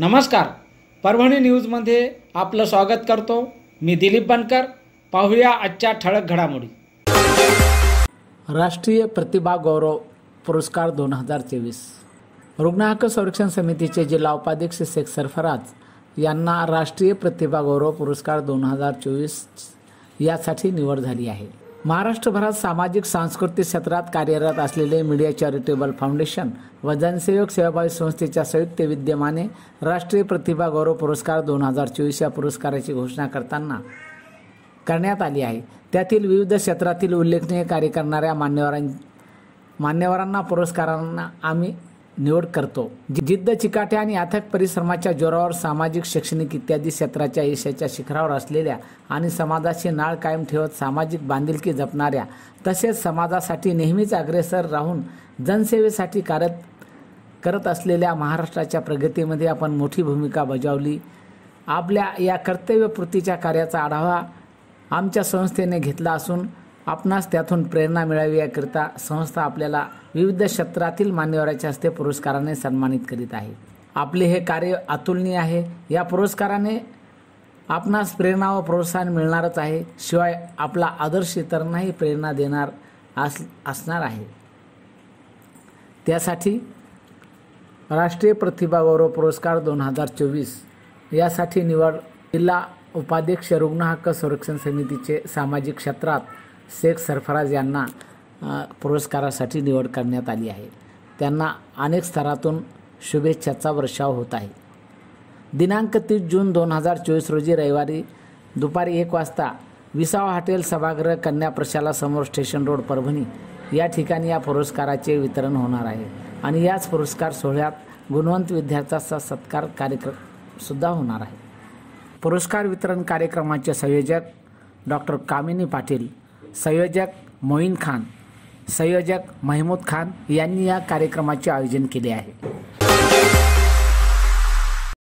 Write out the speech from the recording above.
नमस्कार, परभणी न्यूजमध्ये आपलं स्वागत करतो। मी दिलीप बनकर। पाहूया आजच्या ठळक घडामोडी। राष्ट्रीय प्रतिभा गौरव पुरस्कार 2024 रुग्ण हक्क संरक्षण समितीचे जिल्हा उपाध्यक्ष शेख सरफराज यांना राष्ट्रीय प्रतिभा गौरव पुरस्कार 2024 यासाठी निवड झाली आहे। महाराष्ट्रभरात सामाजिक सांस्कृतिक क्षेत्रात कार्यरत असलेले मीडिया चॅरिटेबल फाउंडेशन व जनसेवक सेवाभावी संस्थेच्या संयुक्त विद्यमाने राष्ट्रीय प्रतिभा गौरव पुरस्कार 2024 या पुरस्काराची घोषणा करण्यात आली आहे। त्यातील विविध क्षेत्रातील उल्लेखनीय कार्य करणाऱ्या मान्यवरांना पुरस्कारांना आम्ही निवड करतो। जिद्द, चिकाटी आणि अथक परिश्रमाच्या जोरावर सामाजिक, शैक्षणिक इत्यादी क्षेत्राच्या यशाच्या शिखरावर असलेल्या आणि समाजाची नाळ कायम ठेवत सामाजिक बांधिलकी जपणाऱ्या, तसेच समाजासाठी नेहमीच अग्रेसर राहून जनसेवेसाठी करत असलेल्या महाराष्ट्राच्या प्रगतीमध्ये आपण मोठी भूमिका बजावली। आपल्या या कर्तव्यपूर्तीच्या कार्याचा आढावा आमच्या संस्थेने घेतला असून आपणास त्यातून प्रेरणा मिळावी याकरिता संस्था आपल्याला विविध क्षेत्रातील मान्यवरांच्या हस्ते पुरस्काराने सन्मानित करीत आहे। आपले हे कार्य अतुलनीय आहे। या पुरस्काराने आपणास प्रेरणा व प्रोत्साहन मिळणारच आहे, शिवाय आपला आदर्श इतरांनाही प्रेरणा देणार असणार आहे। त्यासाठी राष्ट्रीय प्रतिभा गौरव पुरस्कार 2024 यासाठी निवड जिल्हा उपाध्यक्ष रुग्ण हक्क संरक्षण समितीचे सामाजिक क्षेत्रात शेख सरफराज यांना पुरस्कारासाठी निवड करण्यात आली आहे। त्यांना अनेक स्तरातून शुभेच्छाचा वर्षाव होत आहे। दिनांक 30 जून 2024 रोजी रविवारी दुपारी 1 वाजता विसावा हॉटेल सभागृह कन्या प्रशाला समोर स्टेशन रोड परभणी या ठिकाणी या पुरस्काराचे वितरण होणार आहे आणि याच पुरस्कार सोहळ्यात गुणवंत विद्यार्थ्यांचा सत्कार कार्यक्रम सुद्धा होणार आहे। पुरस्कार वितरण कार्यक्रमाचे संयोजक डॉक्टर कामिनी पाटील, संयोजक मोईन खान, संयोजक महमूद खान यांनी या कार्यक्रमाचे आयोजन केले आहे।